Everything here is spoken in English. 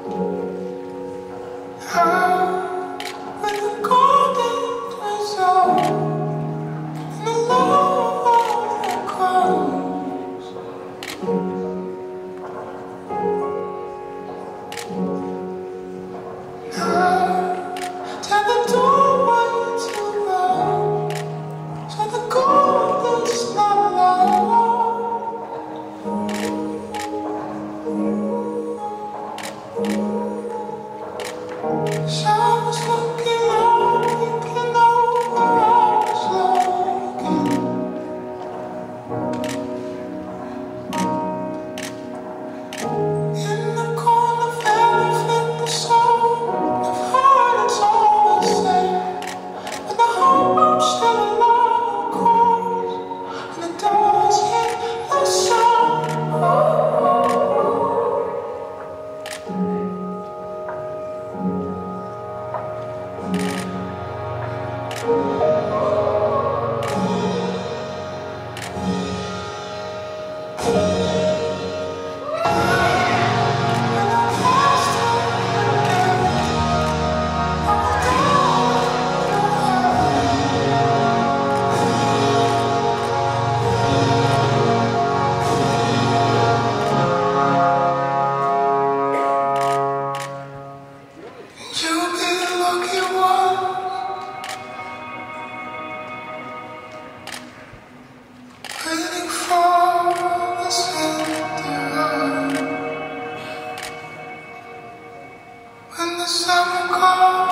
When the golden is out and the love of the clouds, tell the doorway to love, so the gold is not loud. Showers looking out, thinking over us looking. In the corner, velvet, the soul of heart, it's all the same. But the hope I'm still alive, calls, and the doors hit the sun. You'll be the lucky one, waiting for the Cinderella. When the summer comes